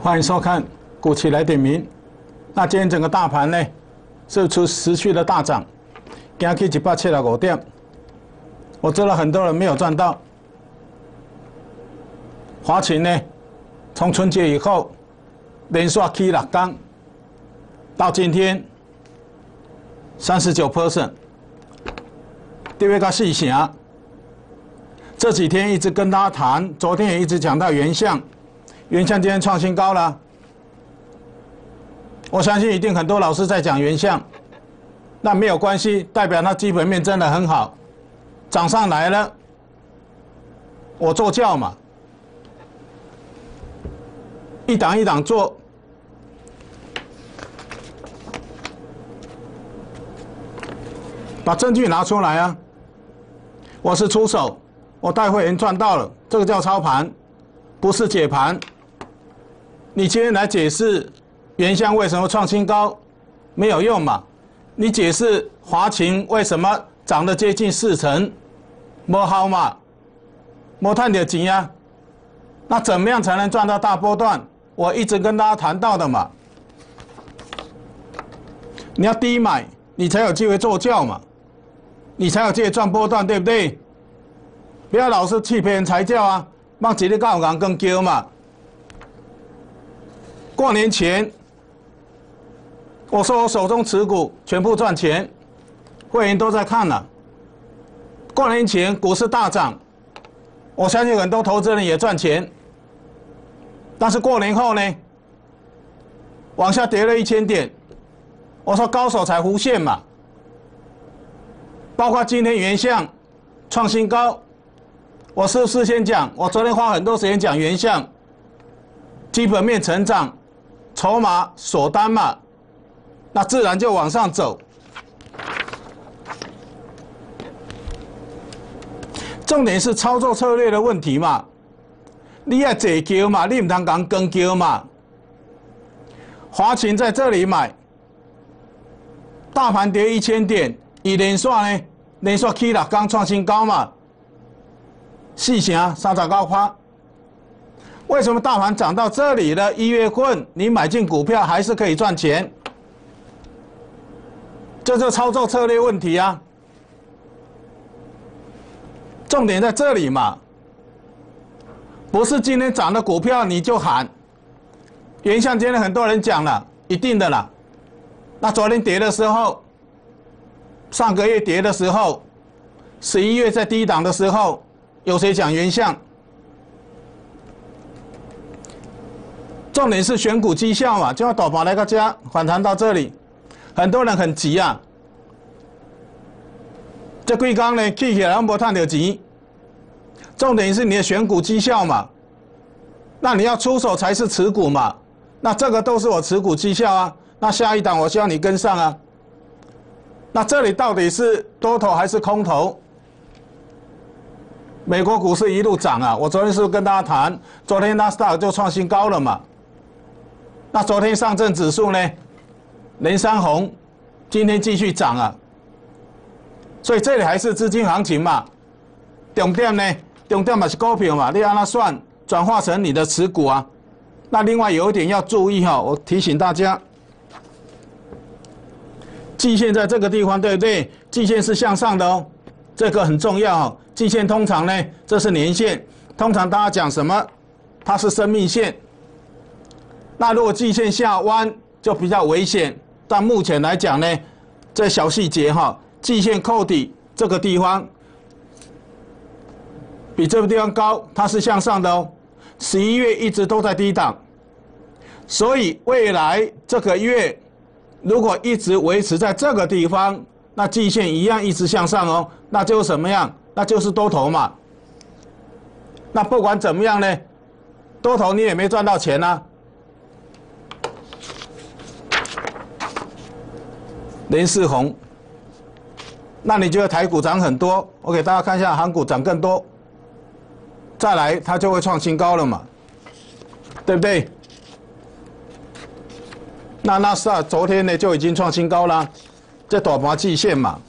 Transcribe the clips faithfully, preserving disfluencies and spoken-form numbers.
欢迎收看股期来点名。那今天整个大盘呢，是出持续的大涨，今去一百七十五点。我知道很多人没有赚到。华勤呢，从春节以后连续起六天，到今天三十九 percent， 特别到细成。这几天一直跟大家谈，昨天也一直讲到原相。 原相今天创新高了，我相信一定很多老师在讲原相，那没有关系，代表它基本面真的很好，涨上来了，我做教嘛，一档一档做，把证据拿出来啊，我是出手，我带会员赚到了，这个叫操盘，不是解盘。 你今天来解释原相为什么创新高，没有用嘛？你解释华勤为什么涨得接近四成，没好嘛？没赚到钱啊？那怎么样才能赚到大波段？我一直跟大家谈到的嘛。你要低买，你才有机会做教嘛，你才有机会赚波段，对不对？不要老是欺骗人财教啊，让几日高人更叫嘛。 过年前，我说我手中持股全部赚钱，会员都在看了。过年前股市大涨，我相信很多投资人也赚钱。但是过年后呢，往下跌了一千点，我说高手才弧线嘛。包括今天原相创新高，我是不是先讲？我昨天花很多时间讲原相，基本面成长。 筹码锁单嘛，那自然就往上走。重点是操作策略的问题嘛，你要坐桥嘛，你唔通讲跟桥嘛。华勤在这里买，大盘跌一千点，以连续呢，连续起六天创新高嘛，四成三十九趴。 为什么大盘涨到这里了？一月份你买进股票还是可以赚钱？这就是操作策略问题啊！重点在这里嘛，不是今天涨的股票你就喊。原相今天很多人讲了，一定的啦。那昨天跌的时候，上个月跌的时候，十一月在低档的时候，有谁讲原相？ 重点是选股绩效嘛，就要大盘来个加反弹到这里，很多人很急啊。这几天呢，起起来都没赚到钱。重点是你的选股绩效嘛，那你要出手才是持股嘛，那这个都是我持股绩效啊。那下一档我希望你跟上啊。那这里到底是多头还是空头？美国股市一路涨啊，我昨天是不是跟大家谈，昨天纳斯达克就创新高了嘛。 那昨天上证指数呢，连三红，今天继续涨啊，所以这里还是资金行情嘛。重点呢，重点嘛是股票嘛，你按它算，转化成你的持股啊。那另外有一点要注意哈，我提醒大家，季线在这个地方，对不对？季线是向上的哦，这个很重要哦。季线通常呢，这是年线，通常大家讲什么？它是生命线。 那如果季线下弯就比较危险，但目前来讲呢，这小细节哈，季线扣底这个地方比这个地方高，它是向上的哦。十一月一直都在低档，所以未来这个月如果一直维持在这个地方，那季线一样一直向上哦，那就是什么样？那就是多头嘛。那不管怎么样呢，多头你也没赚到钱啊。 连四红，那你觉得台股涨很多？我给大家看一下，韩股涨更多，再来它就会创新高了嘛，对不对？那纳斯达昨天呢就已经创新高了，这大盘季线嘛，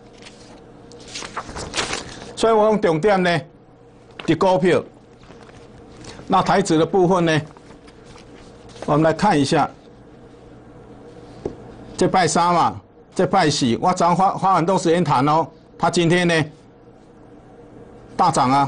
所以我用重点呢，的股票。那台指的部分呢， 我们来看一下，这拜三嘛，这拜四，我早上花花很多时间谈哦。它今天呢大涨啊，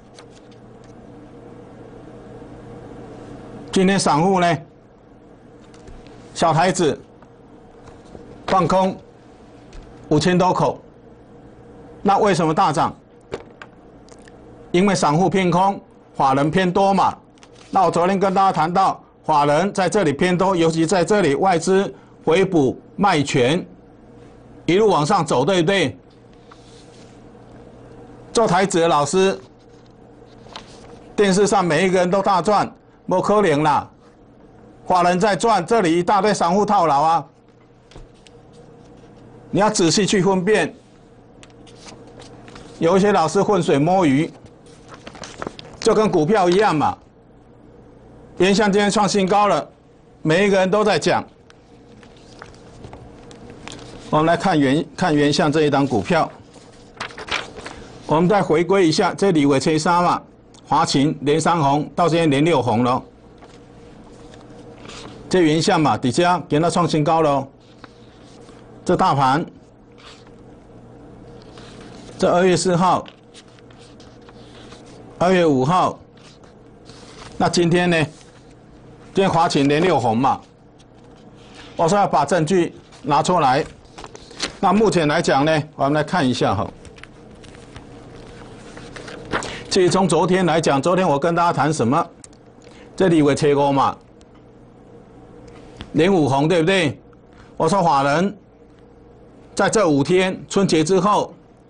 今天散户呢小台子放空五千多口，那为什么大涨？因为散户偏空，法人偏多嘛。那我昨天跟大家谈到，法人在这里偏多，尤其在这里外资回补卖权，一路往上走，对不对？做台子的老师，电视上每一个人都大赚，不可能啦。法人在赚，这里一大堆散户套牢啊。你要仔细去分辨，有一些老师浑水摸鱼，就跟股票一样嘛。原相今天创新高了，每一个人都在讲。我们来看原看原相这一档股票，我们再回归一下，这里尾吹沙嘛，华勤连三红，到今天连六红了。这原相嘛，底下给它创新高了。这大盘，这二月四号、二月五号，那今天呢？今天华勤连六红嘛，我说要把证据拿出来。那目前来讲呢，我们来看一下哈。至于从昨天来讲，昨天我跟大家谈什么？这里为切钩嘛，连五红对不对？我说法人在这五天春节之后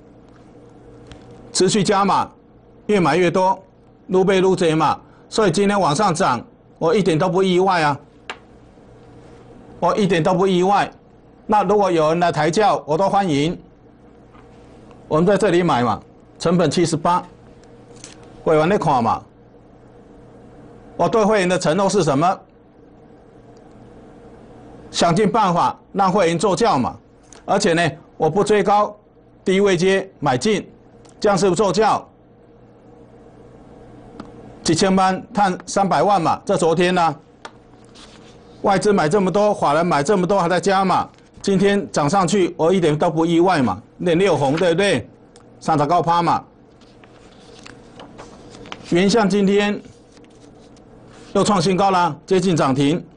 持续加码，越买越多，撸倍撸贼嘛，所以今天往上涨。我一点都不意外啊！我一点都不意外。那如果有人来抬轿，我都欢迎。我们在这里买嘛，成本七十八，会员的看嘛。我对会员的承诺是什么？想尽办法让会员坐轿嘛。而且呢，我不追高，低位阶买进，这样是不是坐轿？几千万探三百万嘛，这昨天呢、啊，外资买这么多，法人买这么多，还在加嘛。今天涨上去，我一点都不意外嘛，连六红对不对？三十高趴嘛。原相今天又创新高啦，接近涨停。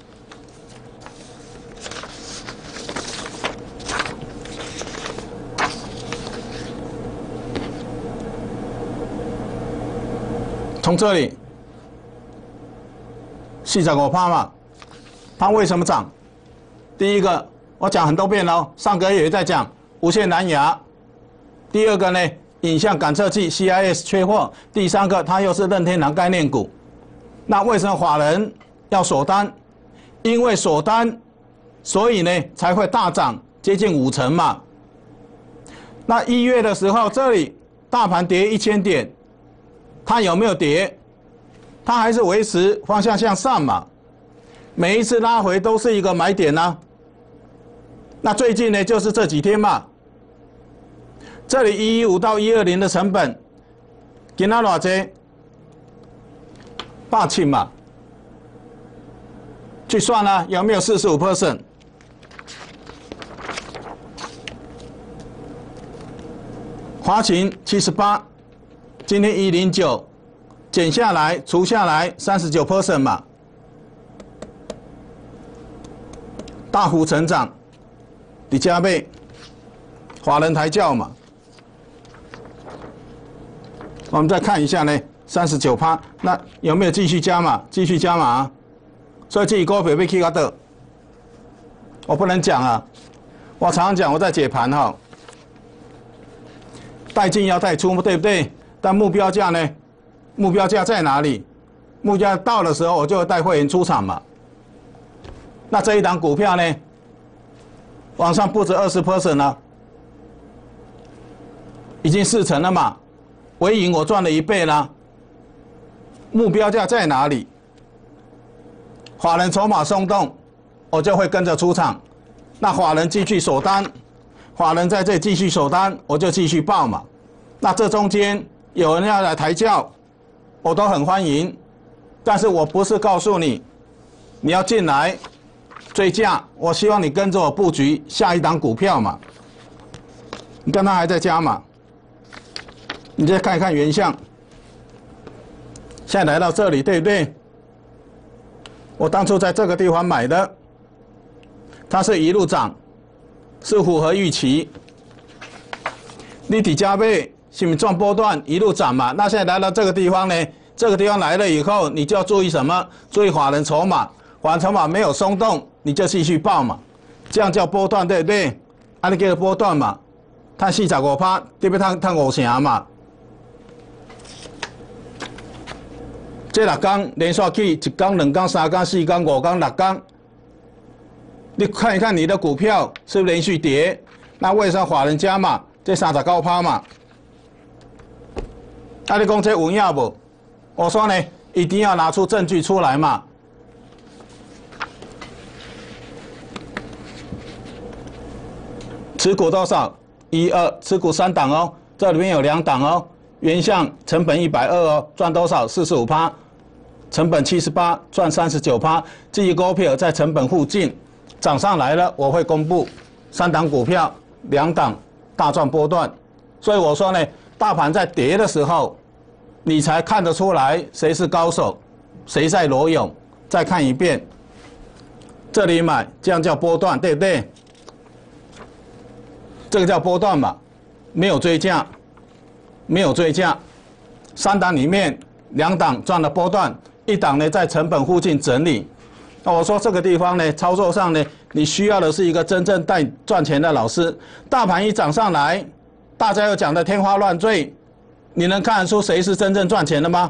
从这里四十五趴嘛，它为什么涨？第一个，我讲很多遍了，上个月也在讲无线蓝牙。第二个呢，影像感测器 C I S 缺货。第三个，它又是任天堂概念股。那为什么法人要锁单？因为锁单，所以呢才会大涨接近五成嘛。那一月的时候，这里大盘跌一千点。它有没有跌？它还是维持方向向上嘛。每一次拉回都是一个买点啊。那最近呢，就是这几天嘛。这里一一五到一二零的成本，今仔偌济？八千嘛。去算啊，有没有四十五 percent？ 华勤七十八。今天一零九，减下来除下来三十九 percent 嘛，大幅成长，你加倍，法人抬轿嘛。我们再看一下呢，三十九趴，那有没有继续加码？继续加码、啊，所以这股票被 K 到，我不能讲啊，我常常讲我在解盘哈，带进要带出，对不对？但目标价呢？目标价在哪里？目标到的时候，我就会带会员出场嘛。那这一档股票呢，往上不止二十 percent 了，已经四成了嘛。微盈我赚了一倍啦。目标价在哪里？法人筹码松动，我就会跟着出场。那法人继续锁单，法人在这继续锁单，我就继续报嘛。那这中间有人要来抬轿，我都很欢迎，但是我不是告诉你你要进来追价，我希望你跟着我布局下一档股票嘛。你看它还在加码，你再看一看原相，现在来到这里，对不对？我当初在这个地方买的，它是一路涨，是符合预期。你底加倍是不是赚波段一路涨嘛？那现在来到这个地方呢？这个地方来了以后，你就要注意什么？注意法人筹码，法人筹码没有松动，你就继续报嘛，这样叫波段，对不对？啊，你叫做波段嘛，赚四十五趴，对不对？赚赚五成嘛。这六天连续去，一天、两天、三天、四天、五天、六天，你看一看你的股票是不是连续跌？那为什么法人加码？这三十九趴嘛。啊，你讲这有影无？我说呢，一定要拿出证据出来嘛。持股多少？一二，持股三档哦，这里面有两档哦。原相成本一百二哦，赚多少？四十五趴。成本七十八，赚三十九趴。这一股票在成本附近涨上来了，我会公布三档股票，两档大赚波段。所以我说呢，大盘在跌的时候，你才看得出来谁是高手，谁在裸泳。再看一遍，这里买，这样叫波段，对不对？这个叫波段嘛，没有追价，没有追价。三档里面两档赚了波段，一档呢在成本附近整理。那我说这个地方呢，操作上呢，你需要的是一个真正带赚钱的老师。大盘一涨上来，大家又讲的天花乱坠，你能看得出谁是真正赚钱的吗？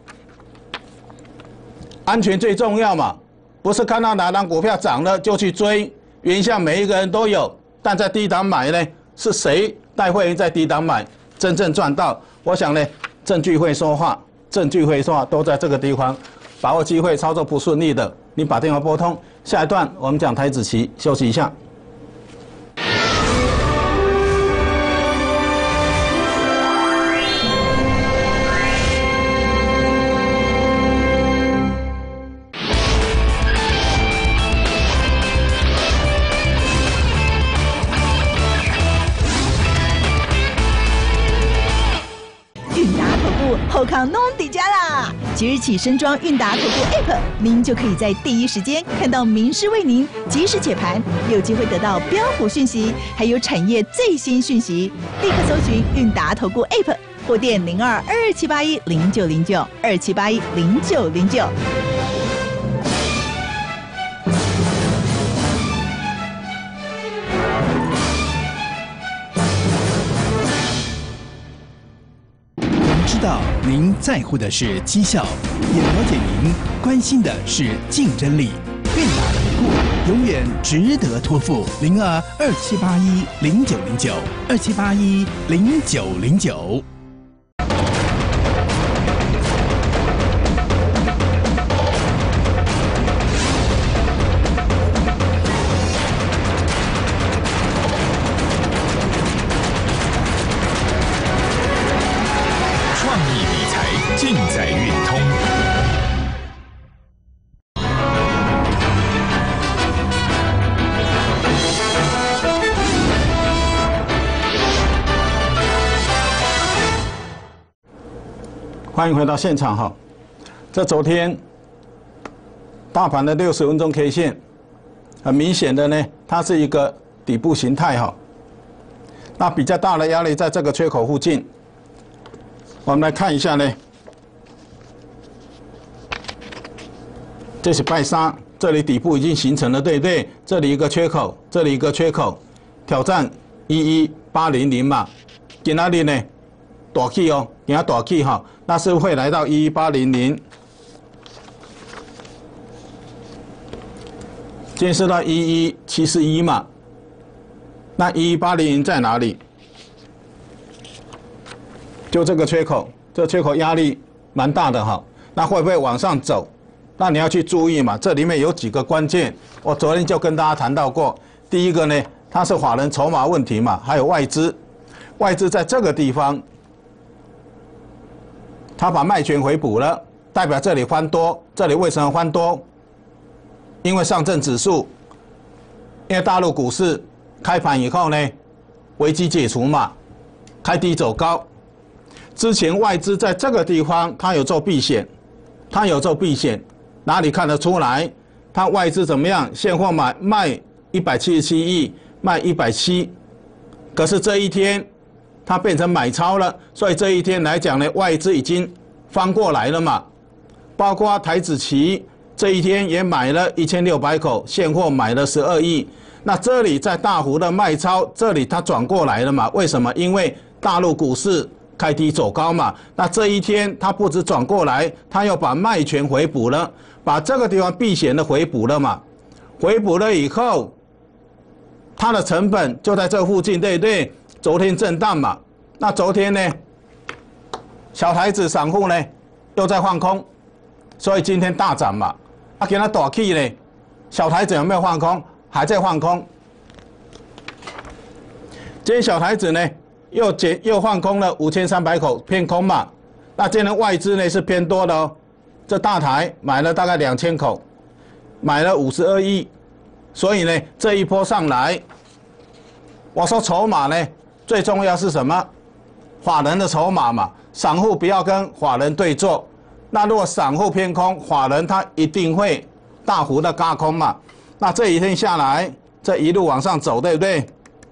安全最重要嘛，不是看到哪档股票涨了就去追。原相每一个人都有，但在低档买呢，是谁带会员在低档买，真正赚到？我想呢，证据会说话，证据会说话，都在这个地方。把握机会，操作不顺利的，你把电话拨通。下一段我们讲台指期，休息一下。 后康弄底加啦！即日起升装韵达投顾 App， 您就可以在第一时间看到名师为您及时解盘，有机会得到标股讯息，还有产业最新讯息。立刻搜寻韵达投顾 App， 或电零二二二七八一零九零九二七八一零九零九。 知道您在乎的是绩效，也了解您关心的是竞争力。韵达投顾永远值得托付。零二二七八一零九零九二七八一零九零九。 尽在运通。 欢迎回到现场哈。这昨天大盘的六十分钟 K 线，很明显的呢，它是一个底部形态哈。那比较大的压力在这个缺口附近。我们来看一下呢。这是拜三，这里底部已经形成了，对不对？这里一个缺口，这里一个缺口，挑战一一八零零嘛。今哪里呢？大起哦，给它大起哈，那是会来到一一八零零。今天是到一一七四一嘛，那一一八零零在哪里？就这个缺口，这个缺口压力蛮大的哈，那会不会往上走？那你要去注意嘛，这里面有几个关键，我昨天就跟大家谈到过。第一个呢，它是法人筹码问题嘛，还有外资，外资在这个地方，它把卖权回补了，代表这里翻多，这里为什么翻多？ 因为上证指数，因为大陆股市开盘以后呢，危机解除嘛，开低走高。之前外资在这个地方，它有做避险，它有做避险，哪里看得出来？它外资怎么样？现货买卖一百七十七亿，卖一百七，可是这一天它变成买超了，所以这一天来讲呢，外资已经翻过来了嘛。包括台指期这一天也买了一千六百口，现货买了十二亿。那这里在大幅的卖超，这里它转过来了嘛？为什么？因为大陆股市开低走高嘛。那这一天它不止转过来，它又把卖权回补了，把这个地方避险的回补了嘛。回补了以后，它的成本就在这附近，对不对？昨天震荡嘛，那昨天呢，小台子散户呢又在放空，所以今天大涨嘛。啊，给它大起呢，小台子有没有放空？还在放空。今天小台子呢又减又放空了五千三百口，偏空嘛。那今天外资呢是偏多的哦，这大台买了大概两千口，买了五十二亿，所以呢这一波上来，我说筹码呢最重要是什么？法人的筹码嘛，散户不要跟法人对做。那如果散户偏空，法人他一定会大幅的軋空嘛。那这一天下来，这一路往上走，对不对？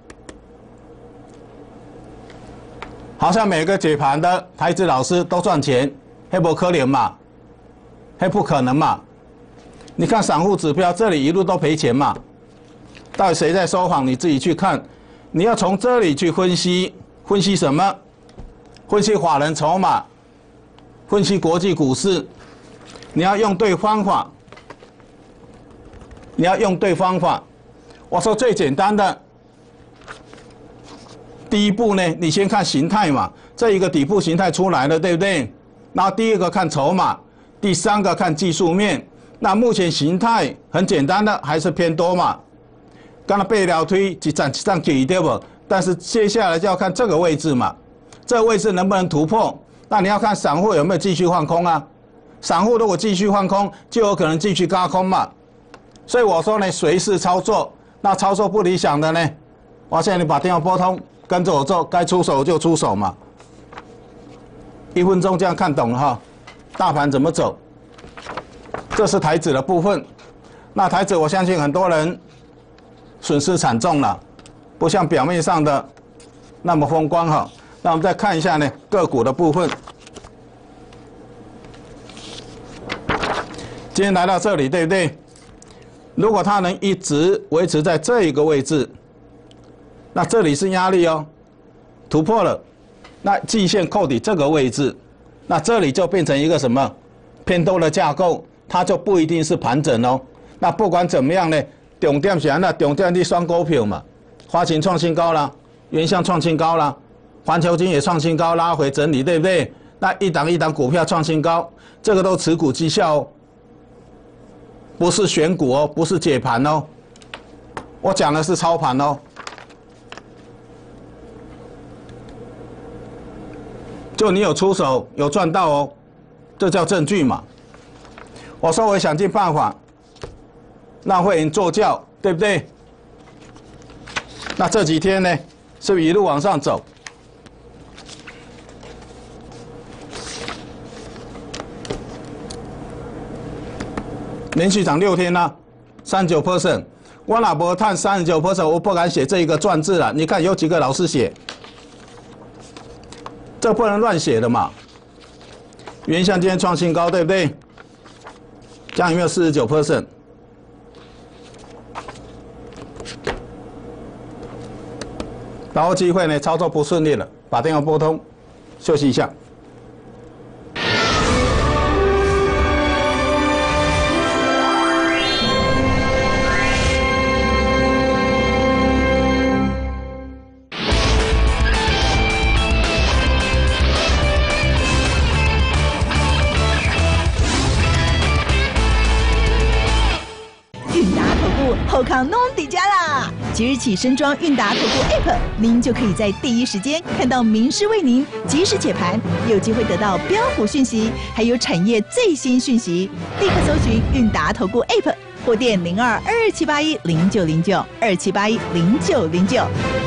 好像每个解盘的台资老师都赚钱，黑不可怜嘛，黑不可能嘛。你看散户指标这里一路都赔钱嘛，到底谁在说谎？你自己去看。你要从这里去分析，分析什么？分析法人筹码，分析国际股市。你要用对方法，你要用对方法。我说最简单的。第一步呢，你先看形态嘛，这一个底部形态出来了，对不对？然后第二个看筹码，第三个看技术面。那目前形态很简单的，还是偏多嘛。刚才背了推一站一站给对不？但是接下来就要看这个位置嘛，这个位置能不能突破？那你要看散户有没有继续放空啊？散户如果继续放空，就有可能继续軋空嘛。所以我说呢，随时操作。那操作不理想的呢，我现在你把电话拨通。跟着我做，该出手就出手嘛。一分钟这样看懂了哈，大盘怎么走？这是台指的部分。那台指我相信很多人损失惨重了，不像表面上的那么风光哈。那我们再看一下呢个股的部分。今天来到这里，对不对？如果它能一直维持在这一个位置。那这里是压力哦，突破了，那季线扣底这个位置，那这里就变成一个什么偏多的架构，它就不一定是盘整哦。那不管怎么样呢，重点是那重点的双股票嘛，华勤创新高了，原相创新高了，环球金也创新高，拉回整理，对不对？那一档一档股票创新高，这个都持股绩效哦，不是选股哦，不是解盘哦，我讲的是操盘哦。就你有出手有赚到哦，这叫证据嘛。我说我想尽办法让会员做教，对不对？那这几天呢，是不是一路往上走？连续涨六天呢、啊，三十九 percent。我哪不探三十九 percent， 我不敢写这一个赚字了。你看有几个老师写？这不能乱写的嘛！原相今天创新高，对不对？这样有没有四十九 percent？ 把握机会呢，操作不顺利了，把电话拨通，休息一下。 后康弄底加啦！即日起升装韵达投顾 App， 您就可以在第一时间看到名师为您及时解盘，有机会得到标股讯息，还有产业最新讯息。立刻搜寻韵达投顾 App， 或电零二二七八一零九零九二七八一零九零九。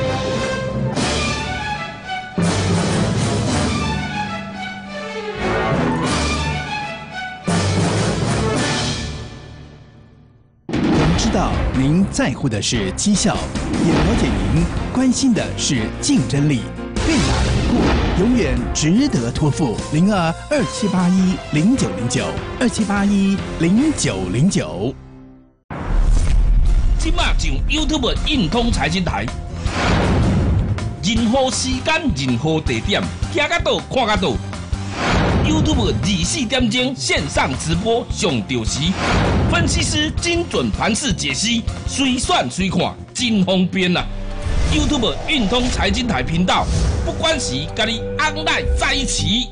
知道您在乎的是绩效，也了解您关心的是竞争力。越打越过，永远值得托付。零二二七八一零九零九二七八一零九零九。 即马上 YouTube 运通财经台，任何时间、任何地点，听得到、看得到。YouTube 二十四点钟线上直播上到时，分析师精准盘势解析，随选随看，真方便啊 ！YouTube 运通财经台频道，不管时，跟你 online 在一起。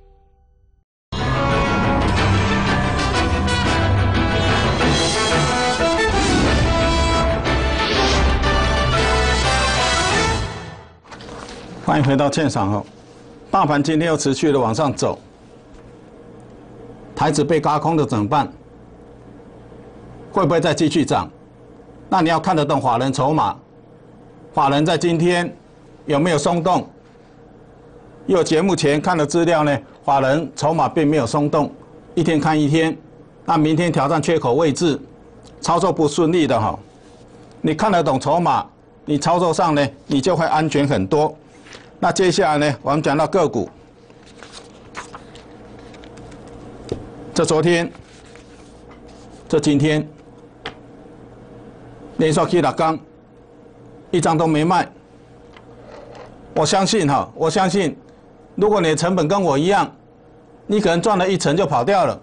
欢迎回到现场哦，大盘今天又持续的往上走。台指被軋空的怎么办？会不会再继续涨？那你要看得懂法人筹码，法人在今天有没有松动？因为节目前看的资料呢，法人筹码并没有松动，一天看一天。那明天挑战缺口位置，操作不顺利的哈，你看得懂筹码，你操作上呢，你就会安全很多。那接下来呢，我们讲到个股。这昨天，这今天，连续去六天，一张都没卖。我相信哈，我相信，如果你的成本跟我一样，你可能赚了一成就跑掉了。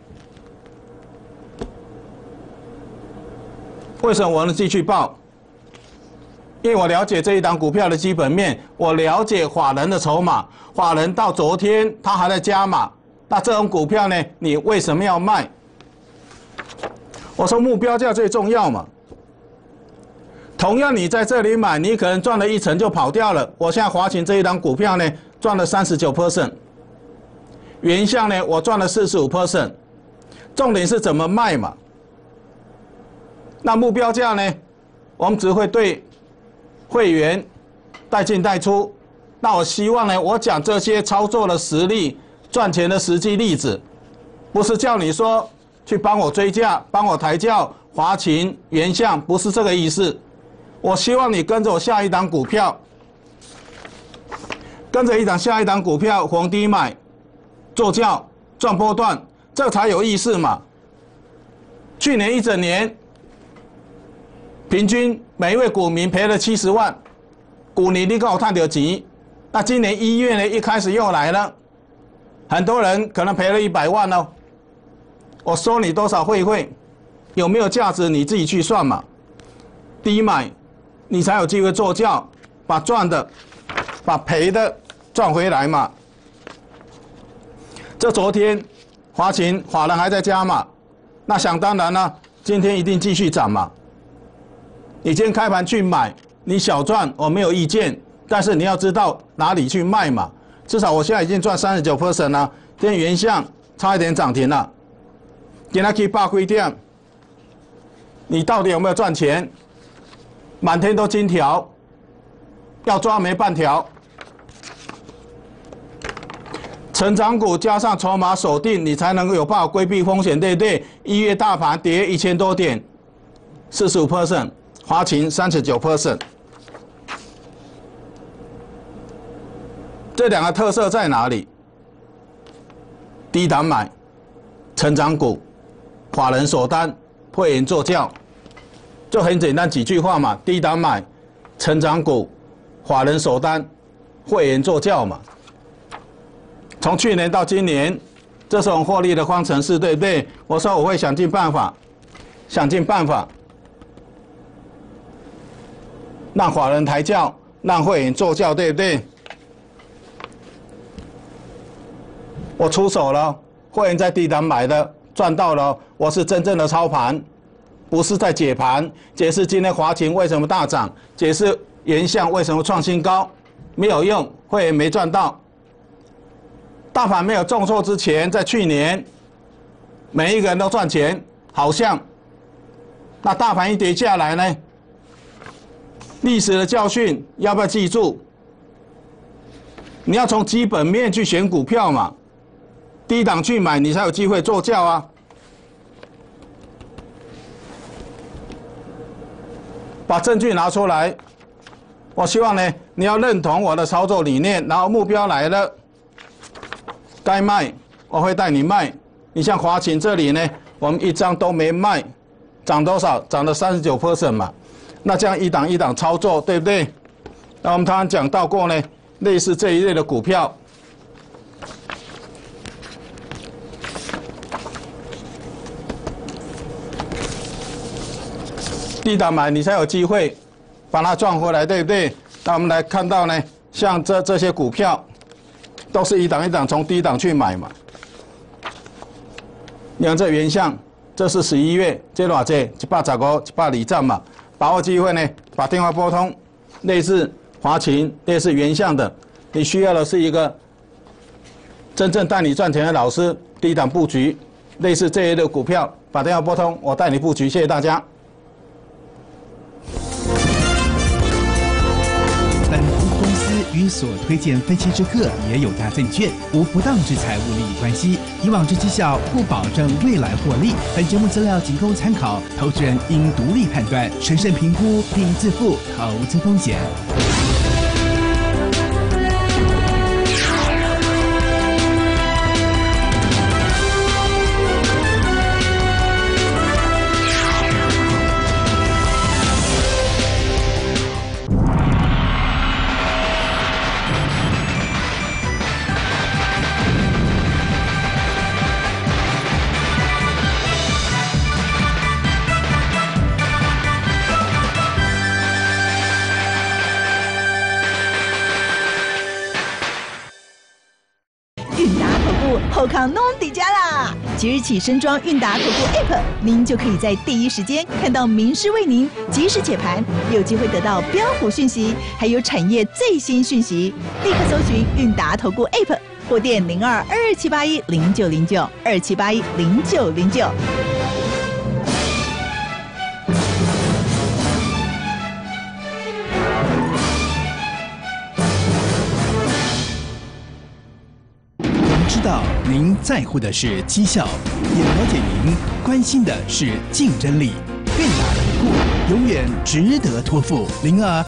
为什么我能继续报？因为我了解这一档股票的基本面，我了解法人的筹码，法人到昨天他还在加码。那这种股票呢？你为什么要卖？我说目标价最重要嘛。同样，你在这里买，你可能赚了一成就跑掉了。我现在华勤这一档股票呢，赚了三十九 percent， 原相呢，我赚了四十五 percent。重点是怎么卖嘛？那目标价呢？我们只会对会员带进带出。那我希望呢，我讲这些操作的实例。赚钱的实际例子，不是叫你说去帮我追价、帮我抬轿、华勤、原相，不是这个意思。我希望你跟着我下一档股票，跟着一档下一档股票逢低买，做轿赚波段，这才有意思嘛。去年一整年，平均每一位股民赔了七十万，股年你跟我探到钱，那今年一月呢，一开始又来了。很多人可能赔了一百万哦，我收你多少会费，有没有价值你自己去算嘛。低买，你才有机会做轿，把赚的、把赔的赚回来嘛。这昨天华勤法人还在加嘛，那想当然了，今天一定继续涨嘛。你今天开盘去买，你小赚我没有意见，但是你要知道哪里去卖嘛。至少我现在已经赚 百分之三十九 了，今天原相差一点涨停了，今天去百几点，你到底有没有赚钱？满天都金条，要抓没半条。成长股加上筹码锁定，你才能够有办法规避风险，对不对？一月大盘跌一千多点， 百分之四十五， 华勤 百分之三十九。这两个特色在哪里？低档买，成长股，法人锁单，会员做轿，就很简单几句话嘛。低档买，成长股，法人锁单，会员做轿嘛。从去年到今年，这是我们获利的方程式，对不对？我说我会想尽办法，想尽办法，让法人抬轿，让会员做轿，对不对？我出手了，会员在低档买的赚到了，我是真正的操盘，不是在解盘。解释今天华勤为什么大涨，解释原相为什么创新高，没有用，会员没赚到。大盘没有重挫之前，在去年，每一个人都赚钱，好像那大盘一跌下来呢？历史的教训要不要记住？你要从基本面去选股票嘛，低档去买，你才有机会做价啊。把证据拿出来，我希望呢，你要认同我的操作理念，然后目标来了，该卖我会带你卖。你像华勤这里呢，我们一张都没卖，涨多少？涨了 百分之三十九 嘛。那这样一档一档操作，对不对？那我们刚刚讲到过呢，类似这一类的股票，低档买，你才有机会把它赚回来，对不对？那我们来看到呢，像这这些股票，都是一档一档从低档去买嘛。你看这原相，这是十一月，这多少这一百十五、一百二十嘛，把握机会呢，把电话拨通，类似华勤、类似原相的，你需要的是一个真正带你赚钱的老师，低档布局，类似这一类股票，把电话拨通，我带你布局，谢谢大家。 与所推荐分期之客也有大证券，无不当之财务利益关系。以往之绩效不保证未来获利。本节目资料仅供参考，投资人应独立判断、审慎评估并自负投资风险。 后康弄底加啦！即日起升装韵达投顾 App， 您就可以在第一时间看到名师为您及时解盘，有机会得到标股讯息，还有产业最新讯息。立刻搜寻韵达投顾 App， 或电零二二二七八一零九零九二七八一零九零九。 知道您在乎的是绩效，也了解您关心的是竞争力。韵达投顾永远值得托付。零二